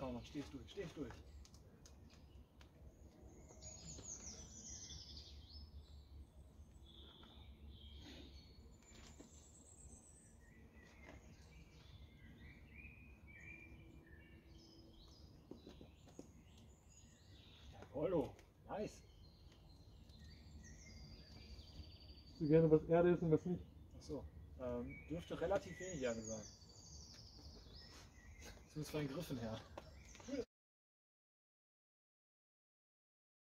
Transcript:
kaum noch. Stehst durch, stehst durch. Jawollo, nice. Du gerne, was Erde ist und was nicht? Achso, dürfte relativ wenig Erde sein. Zumindest von den Griffen her.